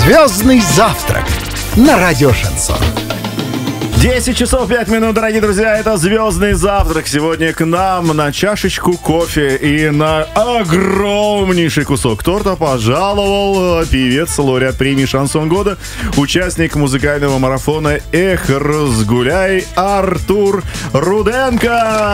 Звездный завтрак на радио Шансон. 10 часов 5 минут, дорогие друзья, это «Звездный завтрак». Сегодня к нам на чашечку кофе и на огромнейший кусок торта пожаловал певец, лауреат премии «Шансон года», участник музыкального марафона «Эх, разгуляй» Артур Руденко!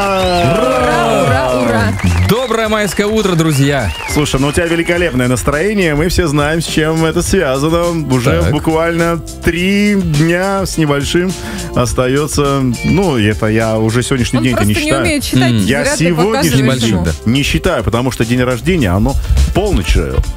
Ура, ура, ура! Доброе майское утро, друзья! Слушай, ну у тебя великолепное настроение, мы все знаем, с чем это связано. Уже буквально 3 дня с небольшим остается, ну, это я уже сегодняшний день-то не считаю. Он просто не умеет считать. Я сегодняшний не считаю, потому что день рождения, оно в полночь.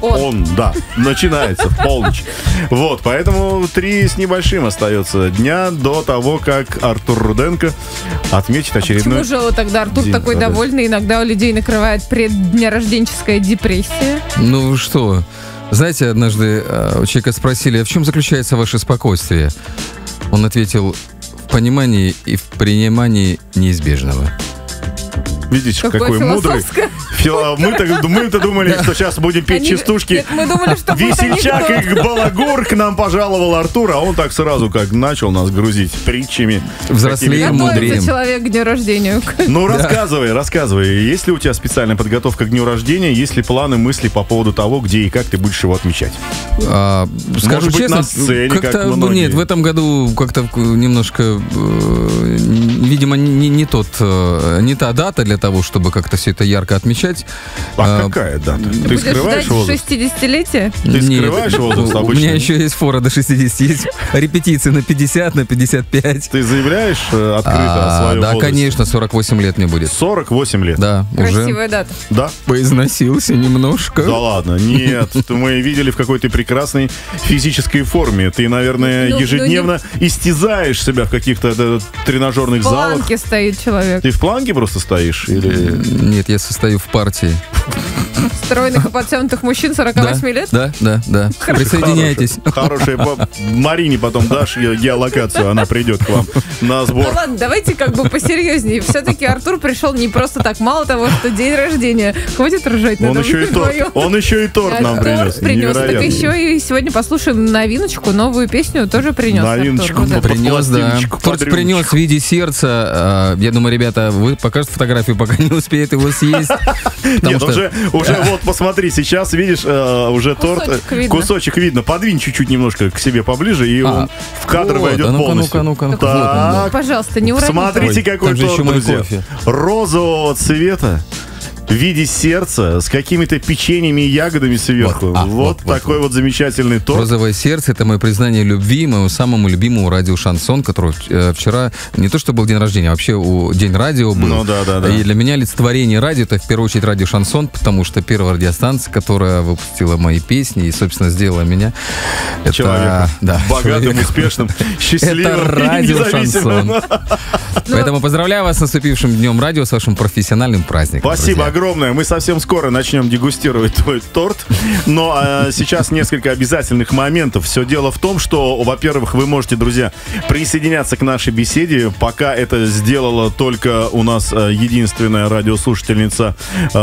Начинается в полночь. Вот, поэтому 3 с небольшим остается дня до того, как Артур Руденко отметит очередной. Почему же тогда Артур такой довольный? Иногда у людей накрывает предднерожденческая депрессия. Ну вы что? Знаете, однажды у человека спросили, а в чем заключается ваше спокойствие? Он ответил: в понимании и в принимании неизбежного. Видите, какой мудрый. Мы-то думали, что сейчас будем петь частушки. Мы думали, что весельчак и балагур. К нам пожаловал Артур, а он так сразу как начал нас грузить притчами. Взрослеем, мудреем. Готовится человек к дню рождения. Ну, рассказывай. Есть ли у тебя специальная подготовка к дню рождения? Есть ли планы, мысли по поводу того, где и как ты будешь его отмечать? Скажу честно, на сцене, как многие. Нет, в этом году как-то немножко, видимо, не та дата для того, чтобы как-то все это ярко отмечать. А какая дата? Ты скрываешь возраст? 60-летие? Ты скрываешь возраст обычно? У меня еще есть фора до 60, есть репетиции на 50, на 55. Ты заявляешь открыто о своем возрасте? Да, конечно, 48 лет мне будет. 48 лет? Да, красивая дата. Да? Поизносился немножко. Да ладно, нет. Мы видели в какой-то прекрасной физической форме. Ты, наверное, ежедневно истязаешь себя в каких-то тренажерных залах. В планке стоит человек. Ты в планке просто стоишь? Или... Нет, я состою в партии. Стройных и подтянутых мужчин 48 лет? Да. Присоединяйтесь. Хорошая. Марине потом дашь геолокацию, она придет к вам на сбор. Ну ладно, давайте как бы посерьезнее. Все-таки Артур пришел не просто так. Мало того, что день рождения. Хватит ржать. Он еще и торт нам принес. Так еще и сегодня послушаем новиночку, новую песню тоже принес. Новиночку принес, да. Торт принес в виде сердца. Я думаю, ребята, вы покажете фотографию, пока не успеет его съесть. Нет, уже вот посмотри, сейчас видишь, уже торт, кусочек видно. Подвинь чуть-чуть немножко к себе поближе, и он в кадр войдет полностью. Ну-ка. Так, пожалуйста, не уроните. Смотрите, какой торт, друзья. Розового цвета, в виде сердца, с какими-то печеньями и ягодами сверху. Вот такой вот замечательный торт. Розовое сердце — это мое признание любви моему самому любимому радио «Шансон», который вчера не то что был день рождения, а вообще день радио был. Ну да. И для меня олицетворение радио — это в первую очередь радио «Шансон», потому что первая радиостанция, которая выпустила мои песни и, собственно, сделала меня человеком богатым, успешным, счастливым. Это радио «Шансон». Поэтому поздравляю вас с наступившим днем радио, с вашим профессиональным праздником. Спасибо огромное. Мы совсем скоро начнем дегустировать твой торт. Но сейчас несколько обязательных моментов. Все дело в том, что, во-первых, вы можете, друзья, присоединяться к нашей беседе. Пока это сделала только у нас единственная радиослушательница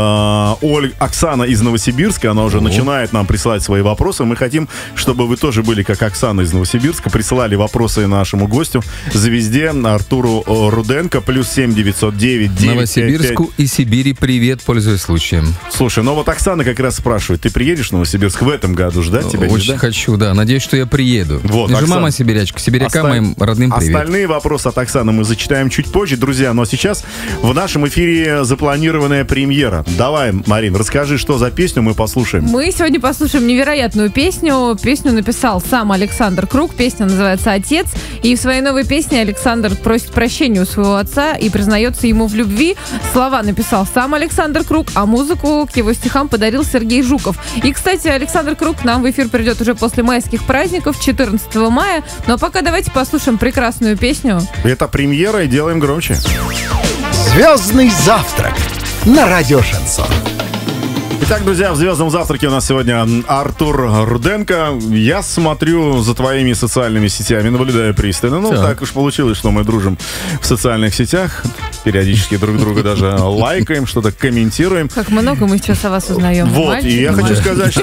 Оксана из Новосибирска. Она уже начинает нам присылать свои вопросы. Мы хотим, чтобы вы тоже были как Оксана из Новосибирска. Присылали вопросы нашему гостю, звезде Артуру Руденко. +7 909 Новосибирску и Сибири привет, пользуясь случаем. Слушай, ну вот Оксана как раз спрашивает, ты приедешь в Новосибирск в этом году ждать тебя? Очень хочу, да. Надеюсь, что я приеду. Вот, ты же мама сибирячка. Сибирякам моим родным привет. Остальные вопросы от Оксаны мы зачитаем чуть позже, друзья. Но сейчас в нашем эфире запланированная премьера. Давай, Марин, расскажи, что за песню мы послушаем. Мы сегодня послушаем невероятную песню. Песню написал сам Александр Круг. Песня называется «Отец». И в своей новой песне Александр просит прощения у своего отца и признается ему в любви. Слова написал сам Александр Круг, а музыку к его стихам подарил Сергей Жуков. И, кстати, Александр Круг к нам в эфир придет уже после майских праздников, 14 мая. Ну а пока давайте послушаем прекрасную песню. Это премьера, и делаем громче. Звездный завтрак на радио Шансон. Итак, друзья, в «Звездном завтраке» у нас сегодня Артур Руденко. Я смотрю за твоими социальными сетями, наблюдаю пристально. Ну, так уж получилось, что мы дружим в социальных сетях. периодически друг друга даже лайкаем, что-то комментируем. Как много мы сейчас о вас узнаем. Вот, и я хочу сказать,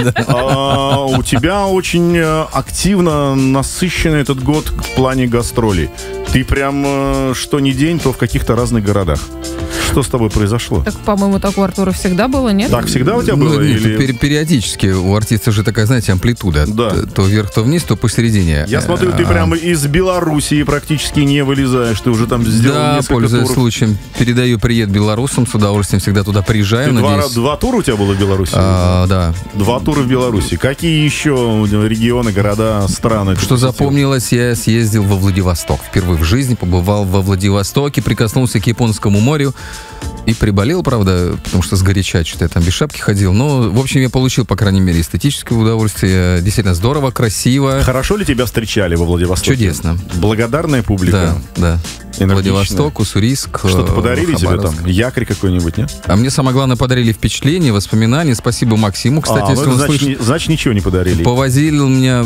что у тебя очень активно насыщенный этот год в плане гастролей. Ты прям что ни день, то в каких-то разных городах. Что с тобой произошло? Так, по-моему, так у Артура всегда было, нет? Так всегда у тебя было? Периодически. У артиста же такая, знаете, амплитуда. Да. То вверх, то вниз, то посередине. Я смотрю, ты прямо из Белоруссии практически не вылезаешь. Ты уже там сделал несколько пользуясь туров. случаем, передаю привет белорусам. С удовольствием всегда туда приезжаю. Два тура у тебя было в Беларуси? Да. 2 тура в Беларуси. Какие еще регионы, города, страны? Что запомнилось, я съездил во Владивосток. Впервые в жизни побывал во Владивостоке, прикоснулся к Японскому морю. И приболел, правда, потому что сгоряча что-то я там без шапки ходил. Но, в общем, я получил, по крайней мере, эстетическое удовольствие. Действительно здорово, красиво. Хорошо ли тебя встречали во Владивостоке? Чудесно. Благодарная публика? Да. Владивосток, Уссурийск, что-то подарили тебе там? Якорь какой-нибудь, нет? А мне самое главное подарили впечатления, воспоминания. Спасибо Максиму, кстати, если он слышит. Значит, ничего не подарили. Повозили меня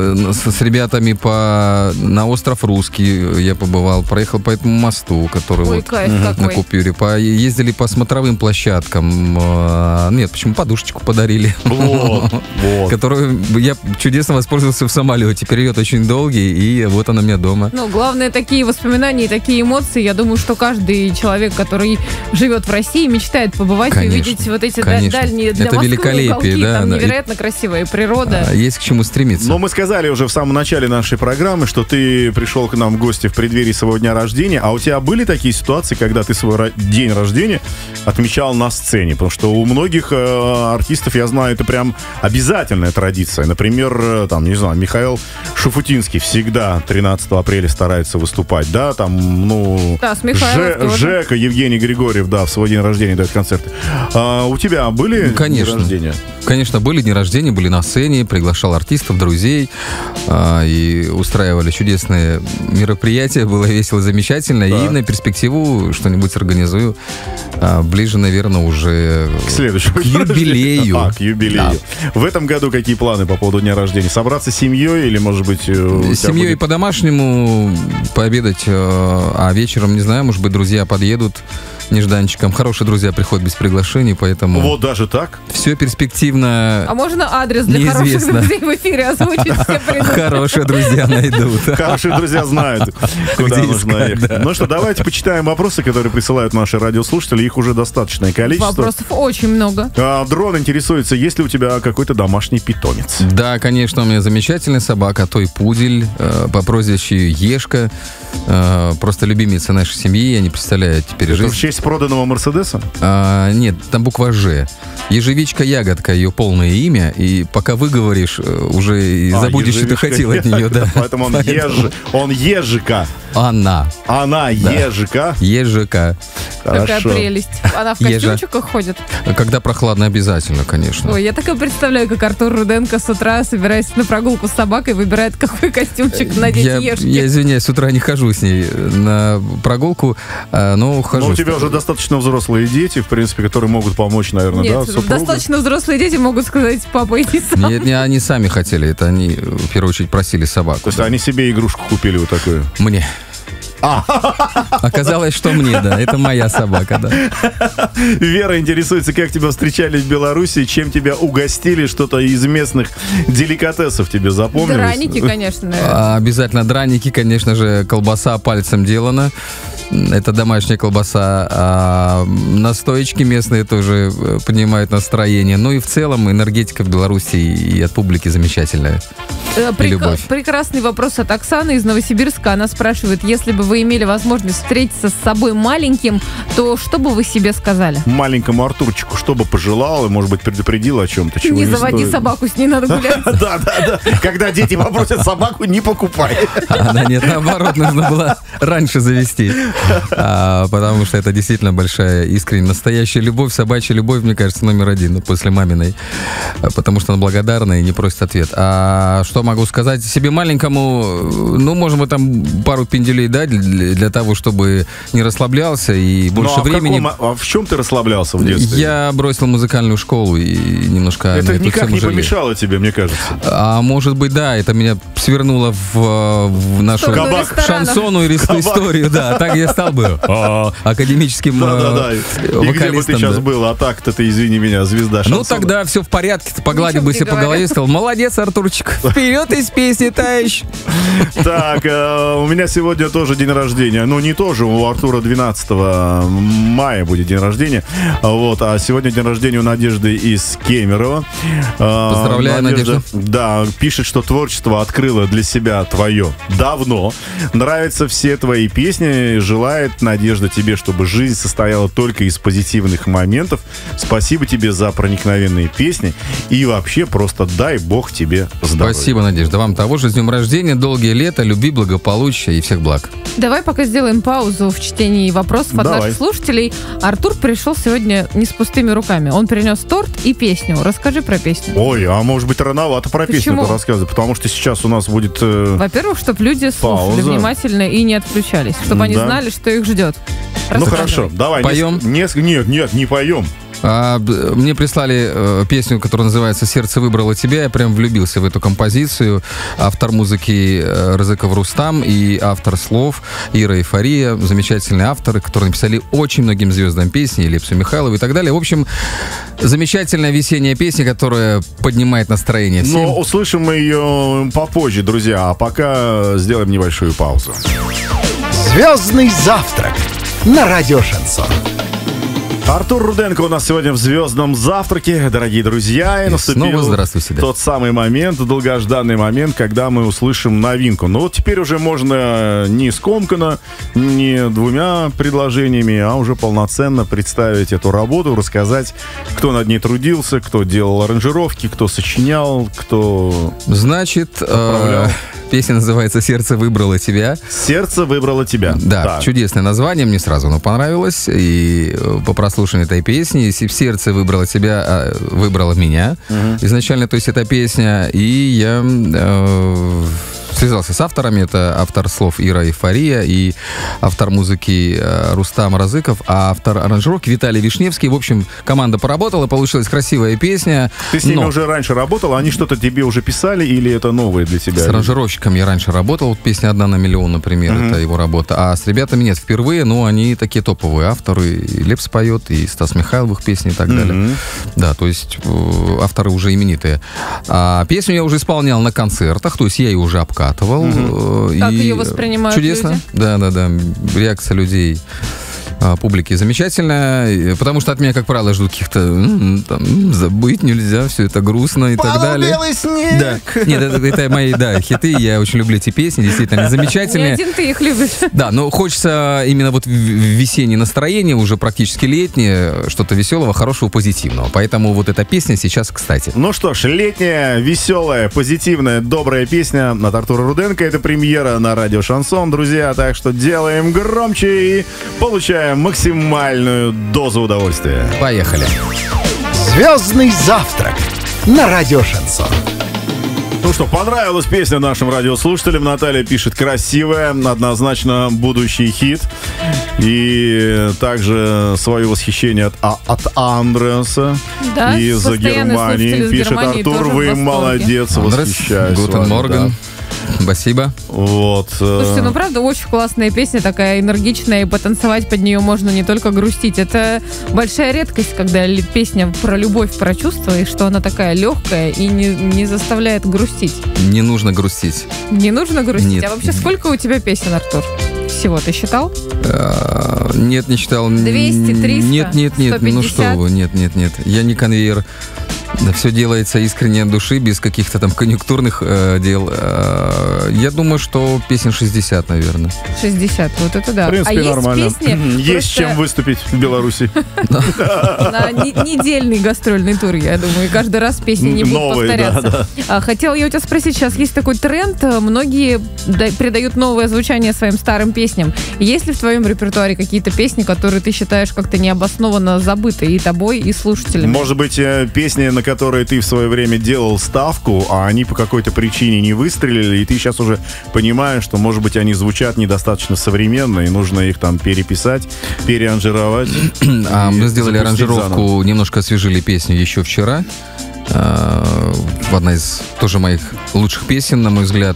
с ребятами на остров Русский. Я побывал, проехал по этому мосту, который на Купюре. Ездили по смотровым площадкам. Нет, почему подушечку подарили? Вот. Которую я чудесно воспользовался в самолете. Перелет очень долгий, и вот она у меня дома. Ну, главное, такие воспоминания и такие эмоции. Я думаю, что каждый человек, который живет в России, мечтает побывать и увидеть вот эти дальние для Москвы уголки. Там невероятно красивая природа. Есть к чему стремиться. Но мы сказали уже в самом начале нашей программы, что ты пришел к нам в гости в преддверии своего дня рождения. А у тебя были такие ситуации, когда ты свой день рождения отмечал на сцене? Потому что у многих артистов, я знаю, это прям обязательная традиция. Например, там, не знаю, Михаил Шуфутинский всегда 13 апреля старается выступать, да, там, ну... Да, с Михаилом Жека, Евгений Григорьев, да, в свой день рождения дает концерты. У тебя были дни рождения? Конечно, были дни рождения, были на сцене, приглашал артистов, друзей, и устраивали чудесные мероприятия, было весело, замечательно, да. И на перспективу что-нибудь организую ближе, наверное, уже к следующему юбилею. К юбилею. Да. В этом году какие планы по поводу дня рождения? Собраться с семьей или, может быть... С семьей по-домашнему, пообедать, а вечером, не знаю, может быть, друзья подъедут нежданчиком. Хорошие друзья приходят без приглашений, поэтому... Вот даже так? Все перспективно. А можно адрес для неизвестно. Хороших друзей в эфире озвучить? Все придут. Хорошие друзья найдут. Хорошие друзья знают, куда нужно ехать. Ну что, давайте почитаем вопросы, которые присылают наши радиослушатели. Их уже достаточное количество. Вопросов очень много. Дрон интересуется, есть ли у тебя какой-то домашний питомец? Да, конечно, у меня замечательная собака, той пудель, по прозвищу Ешка. Просто любимица нашей семьи, я не представляю теперь жизнь. В честь проданного Мерседеса? Нет, там буква Ж. Ежевичка Ягодка, ее полное имя, и пока выговоришь, уже и забудешь, что ты хотел от нее. Да. Поэтому он Ежика. Она, Ежика. Ежика. Какая прелесть. Она в костюмчиках ходит? Когда прохладно, обязательно, конечно. Ой, я так и представляю, как Артур Руденко с утра, собираясь на прогулку с собакой, выбирает, какой костюмчик надеть Ежке. Я извиняюсь, с утра не хожу с ней на прогулку, но хожу. Но у тебя уже достаточно взрослые дети, в принципе, которые могут помочь, наверное, нет, да, супругу? Достаточно взрослые дети могут сказать: папа, иди сам. Нет, не они сами хотели, это они, в первую очередь, просили собаку. То есть они себе игрушку купили вот такую? Мне. Оказалось, что мне, да. Это моя собака, да. Вера интересуется, как тебя встречали в Беларуси, чем тебя угостили, что-то из местных деликатесов тебе запомнилось? Драники, конечно. Обязательно драники, конечно же, колбаса пальцем делана. Это домашняя колбаса. А настоечки местные тоже поднимают настроение. Ну и в целом энергетика в Беларуси и от публики замечательная. Прекрасный вопрос от Оксаны из Новосибирска. Она спрашивает: если бы вы имели возможность встретиться с собой маленьким, то что бы вы себе сказали? Маленькому Артурчику что бы пожелал и, может быть, предупредил о чем-то, чего не заводи собаку, с ней надо гулять. Да. Когда дети попросят собаку, не покупай. Нет, наоборот, нужно было раньше завести. Потому что это действительно большая, искренняя, настоящая любовь, собачья любовь, мне кажется, номер один, после маминой. Потому что она благодарна и не просит ответ. А что что могу сказать? Себе маленькому, ну, можем мы там пару пенделей дать для того, чтобы не расслаблялся и больше времени. А в чем ты расслаблялся в детстве? Я бросил музыкальную школу и немножко... Это никак не помешало тебе, мне кажется. А может быть, да, это меня свернуло в нашу шансону и историю, да. Так я стал бы академическим вокалистом. И где бы ты сейчас был? А так-то ты, извини меня, звезда шансона. Ну тогда все в порядке, ты погладил бы себя по голове и сказал: молодец, Артурчик, вперед из песни, товарищ. Так, у меня сегодня тоже день рождения. Ну, не тоже, у Артура 12 мая будет день рождения. Вот, а сегодня день рождения у Надежды из Кемерово. Поздравляю, Надежда. Да, пишет, что творчество открыло для себя твое давно. Нравятся все твои песни. Желает, Надежда, тебе, чтобы жизнь состояла только из позитивных моментов. Спасибо тебе за проникновенные песни. И вообще просто дай бог тебе здоровья. Спасибо, Надежда. Вам того же, с днем рождения, долгие лета, любви, благополучия и всех благ. Давай пока сделаем паузу в чтении вопросов от наших слушателей. Артур пришел сегодня не с пустыми руками. Он принес торт и песню. Расскажи про песню. Ой, а может быть рановато про песню рассказывать, потому что сейчас у нас будет Во-первых, чтобы люди слушали внимательно и не отключались, чтобы они знали, что их ждет. Ну хорошо, давай. Поем? Нет, не поем. Мне прислали песню, которая называется «Сердце выбрало тебя». Я прям влюбился в эту композицию. Автор музыки Рызыков Рустам и автор слов Ира Эйфория. Замечательные авторы, которые написали очень многим звездам песни, Лепсу Михайлову и так далее. В общем, замечательная весенняя песня, которая поднимает настроение всем. Но услышим мы ее попозже, друзья. А пока сделаем небольшую паузу. Звездный завтрак на радио Шансон. Артур Руденко у нас сегодня в звездном завтраке, дорогие друзья. И наступил тот самый момент, долгожданный момент, когда мы услышим новинку. Ну вот теперь уже можно не скомканно, не двумя предложениями, а уже полноценно представить эту работу, рассказать, кто над ней трудился, кто делал аранжировки, кто сочинял, кто... Значит, песня называется «Сердце выбрало тебя». «Сердце выбрало тебя». Да, так. Чудесное название, мне сразу оно понравилось. И по прослушиванию этой песни, если в сердце выбрало тебя, выбрало меня. Изначально, то есть, эта песня. И я связался с авторами. Это автор слов Ира Эйфория и автор музыки Рустам Разыков, а автор аранжировки Виталий Вишневский. В общем, команда поработала, получилась красивая песня. Ты с ними уже раньше работал? Они что-то тебе уже писали или это новое для тебя? С аранжировщиком я раньше работал. Вот песня «Одна на миллион», например, это его работа. А с ребятами нет, впервые, но они такие топовые авторы. И Лепс поет, и Стас Михайлов в их песни и так далее. Да, то есть авторы уже именитые. А песню я уже исполнял на концертах, то есть я ее уже обкатывал. Как ее воспринимают чудесно. Люди? Да. Реакция людей, публики замечательная, потому что от меня, как правило, ждут каких-то забыть нельзя, все это грустно и так далее. Белый снег. Да. Нет, это мои, хиты, я очень люблю эти песни, действительно, они замечательные. Не один ты их любишь. Да, но хочется именно вот весеннее настроение, уже практически летнее, что-то веселого, хорошего, позитивного. Поэтому вот эта песня сейчас, кстати. Ну что ж, летняя, веселая, позитивная, добрая песня от Артура Руденко. Это премьера на радио Шансон, друзья. Так что делаем громче и получаем максимальную дозу удовольствия. Поехали. Звездный завтрак на радио Шансон. Ну что, понравилась песня нашим радиослушателям. Наталья пишет: красивая, однозначно будущий хит. И также свое восхищение от Андреаса из Германии. Пишет: Артур, вы молодец, восхищаюсь. Гутен Морген. Спасибо. Вот. Слушайте, ну правда очень классная песня, такая энергичная, и потанцевать под нее можно не только грустить. Это большая редкость, когда песня про любовь, про чувства, и что она такая легкая и не заставляет грустить. Не нужно грустить. Не нужно грустить? Нет. А вообще сколько у тебя песен, Артур? Всего ты считал? Нет, не считал. 200, 300, Нет, 150? Ну что вы, нет. Я не конвейер. Да, все делается искренне от души, без каких-то там конъюнктурных дел. Я думаю, что песен 60, наверное. 60, вот это да. В принципе, нормально. Есть просто... чем выступить в Беларуси. На недельный гастрольный тур, я думаю. И каждый раз песни не будут повторяться. Хотела я у тебя спросить, сейчас есть такой тренд, многие придают новое звучание своим старым песням. Есть ли в твоем репертуаре какие-то песни, которые ты считаешь как-то необоснованно забыты и тобой, и слушателями? Может быть, песни, на которые ты в свое время делал ставку, а они по какой-то причине не выстрелили, и ты сейчас уже понимаешь, что, может быть, они звучат недостаточно современно, и нужно их там переписать, переаранжировать. Мы сделали аранжировку, немножко освежили песню еще вчера. Одна из тоже моих лучших песен, на мой взгляд.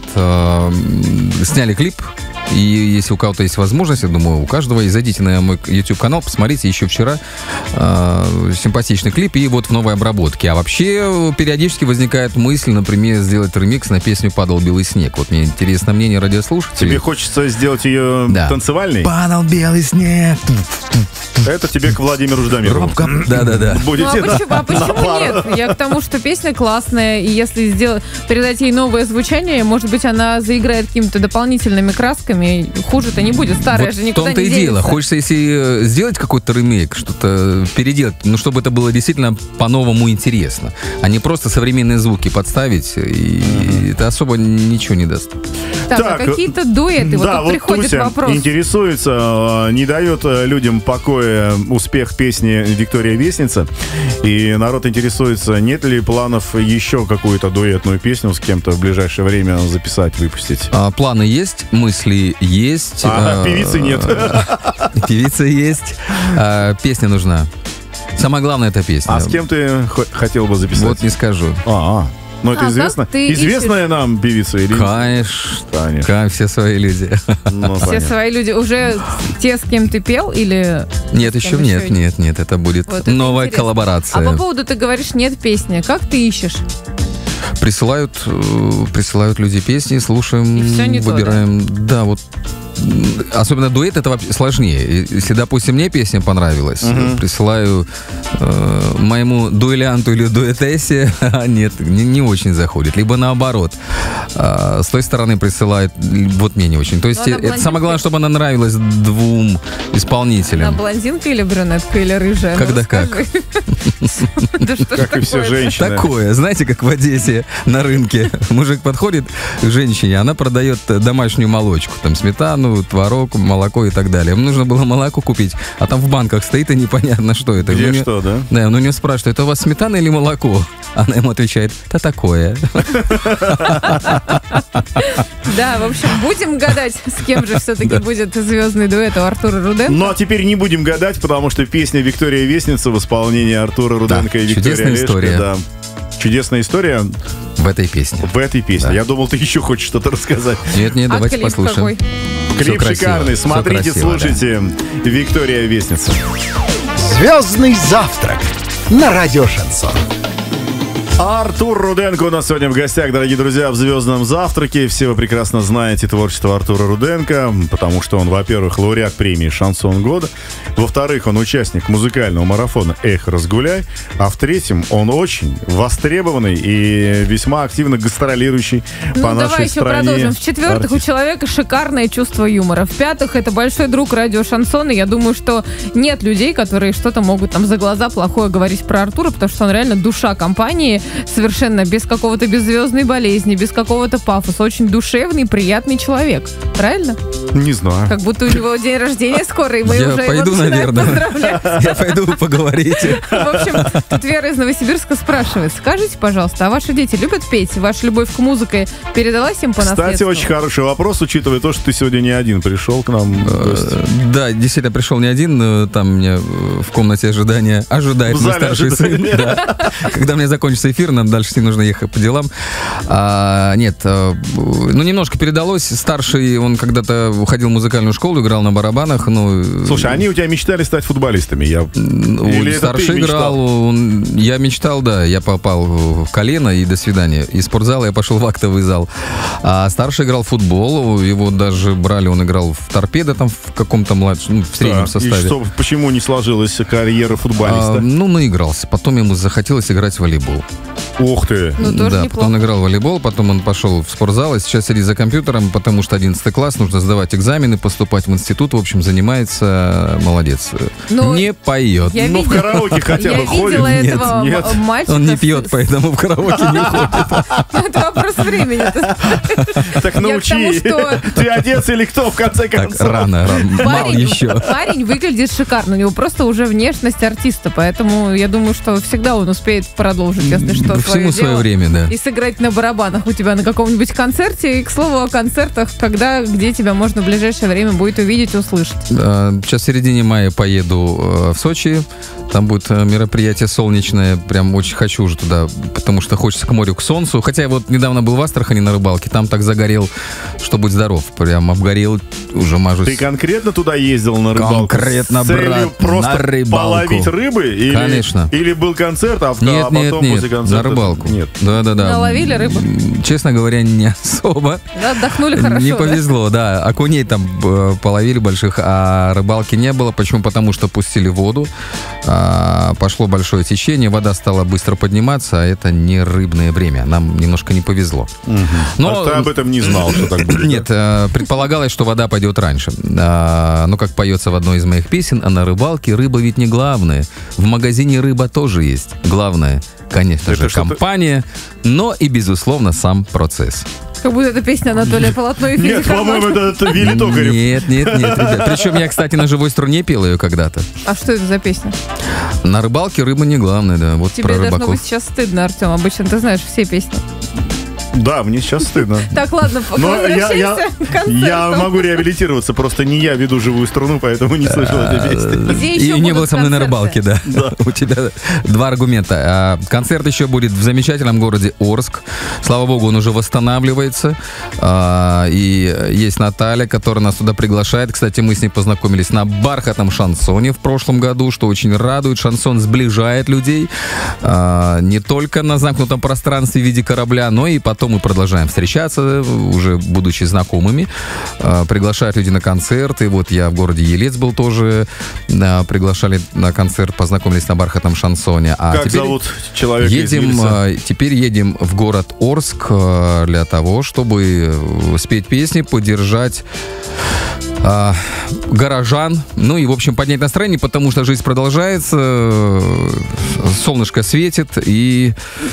Сняли клип. И если у кого-то есть возможность, я думаю, у каждого, и зайдите на мой YouTube-канал, посмотрите, еще вчера симпатичный клип, и вот в новой обработке. А вообще, периодически возникает мысль, например, сделать ремикс на песню «Падал белый снег». Вот мне интересно мнение радиослушателей. Тебе хочется сделать ее танцевальной? «Падал белый снег». Это тебе к Владимиру Ждамирову. Да-да-да. Будете а почему нет? Я к тому, что песня классная, и если передать ей новое звучание, может быть, она заиграет какими-то дополнительными красками, хуже-то не будет. Старая же никуда не денется. В том-то и дело. Хочется, если сделать какой-то ремейк, что-то переделать, чтобы это было действительно по-новому интересно, а не просто современные звуки подставить, и это особо ничего не даст. Так, какие-то дуэты. Да, вот приходит Туся вопрос. интересуется, не дает людям покоя успех песни «Виктория Вестница». И народ интересуется, нет ли планов еще какую-то дуэтную песню с кем-то в ближайшее время записать, выпустить? Планы есть, мысли есть. Певицы нет. Певица есть. Песня нужна. Самое главное — это песня. А с кем ты хотел бы записать? Вот не скажу. Но это известно. Известная нам певица или? Конечно. Все свои люди. Все свои люди. Уже те, с кем ты пел, или... Нет, еще нет. Это будет новая коллаборация. А по поводу, ты говоришь, нет песни. Как ты ищешь? Присылают люди песни, слушаем, выбираем. Да, вот. Особенно дуэт — это вообще сложнее. Если, допустим, мне песня понравилась, присылаю моему дуэлянту или дуэтессе, нет, не очень заходит. Либо наоборот. С той стороны присылают, вот мне не очень. То есть это самое главное, чтобы она нравилась двум исполнителям. Она блондинка или брюнетка, или рыжая? Когда как. Как и все женщины. Такое, знаете, как в Одессе на рынке. Мужик подходит к женщине, она продает домашнюю молочку, там сметану, творог, молоко и так далее. Ему нужно было молоко купить, а там в банках стоит, и непонятно, что это. Где что, да? Да, он у нее спрашивает, это у вас сметана или молоко? Она ему отвечает, это такое. Да, в общем, будем гадать, с кем же все-таки будет звездный дуэт у Артура Руденко. Ну, а теперь не будем гадать, потому что песня «Виктория Вестница» в исполнении Артура Руденко и Виктория Лешко. Чудесная история. В этой песне. Да. Я думал, ты еще хочешь что-то рассказать. Нет, давайте послушаем. Клип шикарный. Смотрите, слушайте. Да. «Виктория Вестница». Звездный завтрак на радио Шансон. Артур Руденко у нас сегодня в гостях, дорогие друзья, в «Звездном завтраке». Все вы прекрасно знаете творчество Артура Руденко, потому что он, во-первых, лауреат премии «Шансон года», во-вторых, он участник музыкального марафона «Эх, разгуляй», а в-третьем, он очень востребованный и весьма активно гастролирующий по нашей стране. Давай еще продолжим. В-четвертых, у человека шикарное чувство юмора. В-пятых, это большой друг радио «Шансон», и я думаю, что нет людей, которые что-то могут там за глаза плохое говорить про Артура, потому что он реально душа компании, совершенно без какого-то беззвездной болезни, без какого-то пафоса. Очень душевный, приятный человек. Правильно? Не знаю. Как будто у него день рождения скоро, и мы я уже пойду, его начинаем поздравлять. Я пойду, поговорите. В общем, тут Вера из Новосибирска спрашивает. Скажите, пожалуйста, а ваши дети любят петь? Ваша любовь к музыке передалась им по наследству? Кстати, очень хороший вопрос, учитывая то, что ты сегодня не один пришел к нам. Да, действительно, пришел не один. Там меня в комнате ожидания ожидает мой старший сын. Когда мне закончится эфир, нам дальше с ним нужно ехать по делам. Немножко передалось. Старший, он когда-то ходил в музыкальную школу, играл на барабанах. Слушай, они у тебя мечтали стать футболистами? Старший играл. Я мечтал, да. Я попал в колено, и до свидания. Из спортзала я пошел в актовый зал. А старший играл в футбол. Его даже брали, он играл в «Торпедо», там в каком-то младшем, в среднем составе. И почему не сложилась карьера футболиста? Наигрался. Потом ему захотелось играть в волейбол. Ух ты. Ну, тоже Да, неплохо. потом он играл в волейбол, потом он пошел в спортзал, и сейчас сидит за компьютером, потому что 11 класс, нужно сдавать экзамены, поступать в институт, в общем, занимается, молодец. Ну, не поет. Я Ну, в видела- караоке хотя бы Я ходит? видела Нет, этого нет. мальчика. Он не пьет, поэтому в караоке не ходит. Это вопрос времени. Так Я к научи. тому, что- Ты отец или кто, в конце Так, концов? рано, мало еще. Парень выглядит шикарно. У него просто уже внешность артиста, поэтому я думаю, что всегда он успеет продолжить, если что, Всему свое дело. время, да. И сыграть на барабанах у тебя на каком-нибудь концерте. И, к слову, о концертах, где тебя можно в ближайшее время будет увидеть, услышать. Сейчас в середине мая поеду в Сочи. Там будет мероприятие солнечное. Прям очень хочу уже туда, потому что хочется к морю, к солнцу. Хотя я вот недавно был в Астрахани на рыбалке. Там так загорел, что будь здоров. Прям обгорел, уже мажусь. Ты конкретно туда ездил на рыбалку? Конкретно, с целью брат, просто на рыбалку. половить рыбы? Или, Конечно. Или был концерт, а Нет, потом нет, после нет, концерта... на рыбалку. Нет. Да. Наловили рыбу? Честно говоря, не особо. Да, отдохнули хорошо. Не да? повезло, да. Окуней там половили больших, а рыбалки не было. Почему? Потому что пустили воду. Пошло большое течение, вода стала быстро подниматься, а это не рыбное время. Нам немножко не повезло. А ты об этом не знал, что так будет? Нет, предполагалось, что вода пойдет раньше. Но, как поется в одной из моих песен, а на рыбалке рыба ведь не главное. В магазине рыба тоже есть. Главное, конечно Это же, что-то- компания, но и, безусловно, сам процесс. Как будто это песня Анатолия Полотно и Нет, Федя по-моему, Харламов. это Вилли Токарев. Нет, ребят. Причем я, кстати, на живой струне пел ее когда-то. А что это за песня? На рыбалке рыба не главное, да. Вот Тебе про должно рыбаков. быть сейчас стыдно, Артем. Обычно ты знаешь все песни. Да, мне сейчас стыдно. Так, ладно, Но возвращаемся к концерту. я могу реабилитироваться, просто не я веду живую струну, поэтому не слышал этой песни. Где И еще не будут был со мной на концерты? рыбалке, да. У тебя два аргумента. Концерт еще будет в замечательном городе Орск. Слава богу, он уже восстанавливается. И есть Наталья, которая нас туда приглашает. Кстати, мы с ней познакомились на бархатном шансоне в прошлом году, что очень радует. Шансон сближает людей. Не только на замкнутом пространстве в виде корабля, но и потом мы продолжаем встречаться, уже будучи знакомыми. Приглашают люди на концерты. Вот я в городе Елец был тоже. Приглашали на концерт, познакомились на бархатном шансоне. А Как теперь зовут человека из едем, Вильса? теперь едем в город Орск для того, чтобы спеть песни, поддержать горожан, ну и, в общем, поднять настроение, потому что жизнь продолжается, солнышко светит и,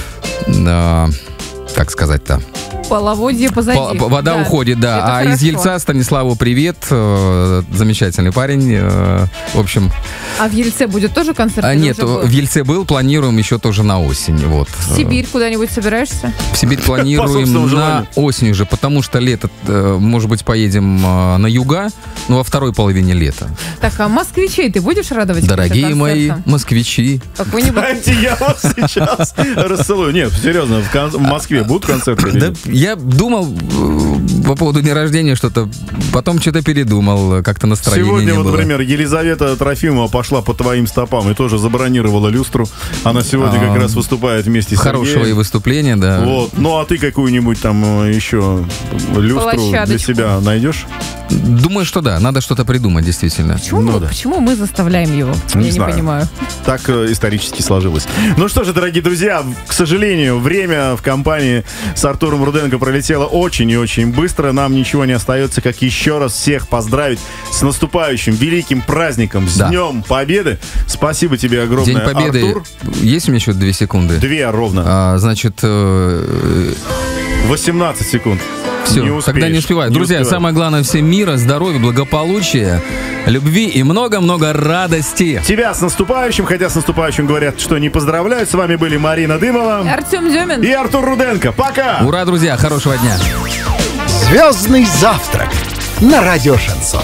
как сказать-то, Половодье позади. вода Да, уходит, да. это А хорошо. из Ельца Станиславу привет, замечательный парень, в общем. А в Ельце будет тоже концерт? или Нет, уже был? в Ельце был, планируем еще тоже на осень, вот. В Сибирь куда-нибудь собираешься? В Сибирь По планируем собственному на желанию. осень уже, потому что лето, может быть, поедем на юга, но во второй половине лета. Так, а москвичей ты будешь радовать? Дорогие каким-то мои концертом? москвичи, Какой-нибудь... Знаете, я вас сейчас расцелую. Нет, серьезно, в Москве будут концерты? или да, нет? я думал по поводу дня рождения что-то, потом что-то передумал, как-то настроения Сегодня, не вот, было. например, Елизавета Трофимова пошла по твоим стопам и тоже забронировала люстру. Она сегодня как раз выступает вместе с Хорошего и Сергеем. выступления, да. Вот. Ну, а ты какую-нибудь там еще люстру для Площадочку. себя найдешь? Думаю, что да, надо что-то придумать, действительно. Почему мы заставляем его? Я не знаю. понимаю. Так исторически сложилось. Ну что же, дорогие друзья, к сожалению, время в компании с Артуром Руденко пролетело очень и очень быстро. Нам ничего не остается, как еще раз всех поздравить с наступающим великим праздником, с Да. Днем Победы. Спасибо тебе огромное, День Победы. Артур. Есть у меня еще 2 секунды? 2 ровно. Значит, 18 секунд. все, Не успеешь. тогда не успеваю. Друзья, успеваю. самое главное всем мира, здоровья, благополучия, любви и много-много радости. Тебя с наступающим, хотя с наступающим говорят, что не поздравляют. С вами были Марина Дымова Артем Демин. и Артур Руденко. Пока! Ура, друзья, хорошего дня. Звездный завтрак на радио Шансон.